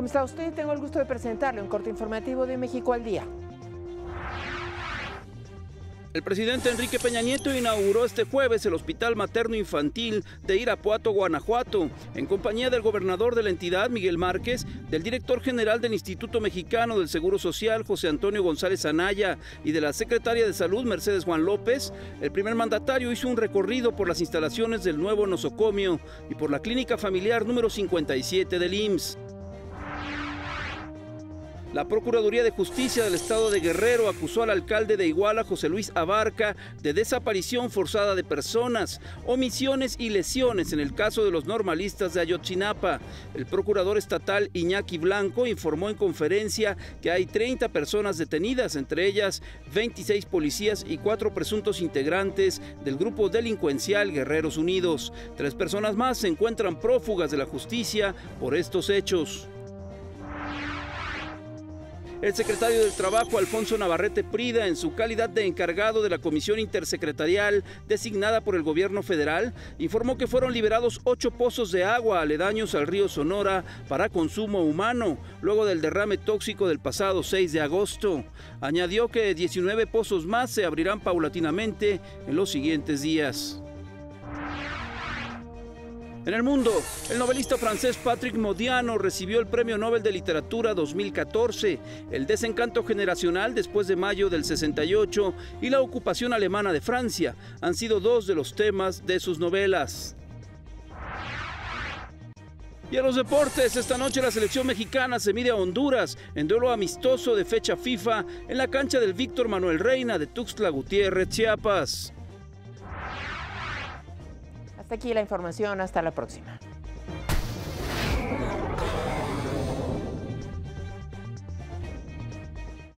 ¿Cómo está usted? Tengo el gusto de presentarle un corte informativo de México al Día. El presidente Enrique Peña Nieto inauguró este jueves el Hospital Materno Infantil de Irapuato, Guanajuato, en compañía del gobernador de la entidad, Miguel Márquez, del director general del Instituto Mexicano del Seguro Social, José Antonio González Anaya, y de la secretaria de Salud, Mercedes Juan López. El primer mandatario hizo un recorrido por las instalaciones del nuevo nosocomio y por la clínica familiar número 57 del IMSS. La Procuraduría de Justicia del Estado de Guerrero acusó al alcalde de Iguala, José Luis Abarca, de desaparición forzada de personas, omisiones y lesiones en el caso de los normalistas de Ayotzinapa. El procurador estatal Iñaki Blanco informó en conferencia que hay 30 personas detenidas, entre ellas 26 policías y 4 presuntos integrantes del grupo delincuencial Guerreros Unidos. 3 personas más se encuentran prófugas de la justicia por estos hechos. El secretario del Trabajo, Alfonso Navarrete Prida, en su calidad de encargado de la Comisión Intersecretarial designada por el gobierno federal, informó que fueron liberados 8 pozos de agua aledaños al río Sonora para consumo humano, luego del derrame tóxico del pasado 6 de agosto. Añadió que 19 pozos más se abrirán paulatinamente en los siguientes días. En el mundo, el novelista francés Patrick Modiano recibió el Premio Nobel de Literatura 2014, el desencanto generacional después de mayo del 68 y la ocupación alemana de Francia han sido 2 de los temas de sus novelas. Y a los deportes, esta noche la selección mexicana se mide a Honduras en duelo amistoso de fecha FIFA en la cancha del Víctor Manuel Reina de Tuxtla Gutiérrez, Chiapas. Hasta aquí la información, hasta la próxima.